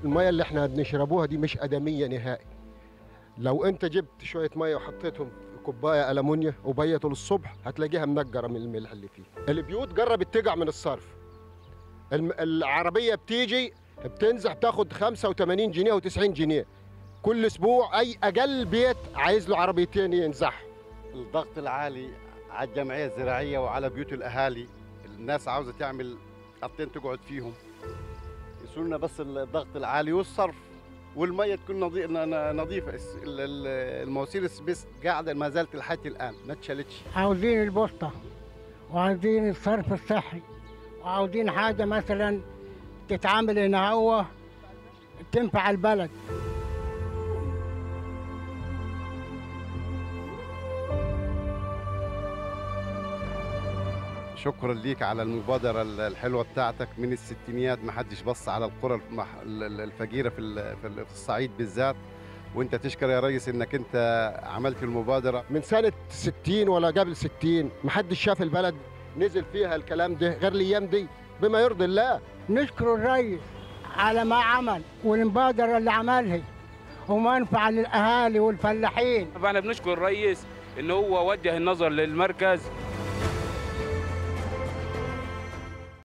الميه اللي احنا بنشربوها دي مش ادميه نهائي. لو انت جبت شويه ميه وحطيتهم في كوبايه المونيا وبيتوا للصبح هتلاقيها منجره من الملح اللي فيه. البيوت جربت تقع من الصرف. العربيه بتيجي بتنزح تاخد 85 جنيه و90 جنيه كل اسبوع. اي اقل بيت عايز له عربيتين ينزح. الضغط العالي على الجمعيه الزراعيه وعلى بيوت الاهالي، الناس عاوزه تعمل خطين تقعد فيهم، يصير لنا بس الضغط العالي والصرف والميه تكون نظيفه. المواسير السبيس قاعده ما زالت لحد الان ما اتشالتش. عاوزين البوسطه وعاوزين الصرف الصحي وعاوزين حاجه مثلا تتعامل هنا هو تنفع البلد. شكرا ليك على المبادرة الحلوة بتاعتك. من الستينيات ما حدش بص على القرى الفقيرة في الصعيد بالذات، وانت تشكر يا ريس انك انت عملت المبادرة. من سنة 60 ولا قبل 60 ما حدش شاف البلد نزل فيها الكلام ده غير الايام دي بما يرضي الله. نشكر الرئيس على ما عمل والمبادرة اللي عملها ومنفعة للأهالي والفلاحين. فاحنا بنشكر الرئيس ان هو وجه النظر للمركز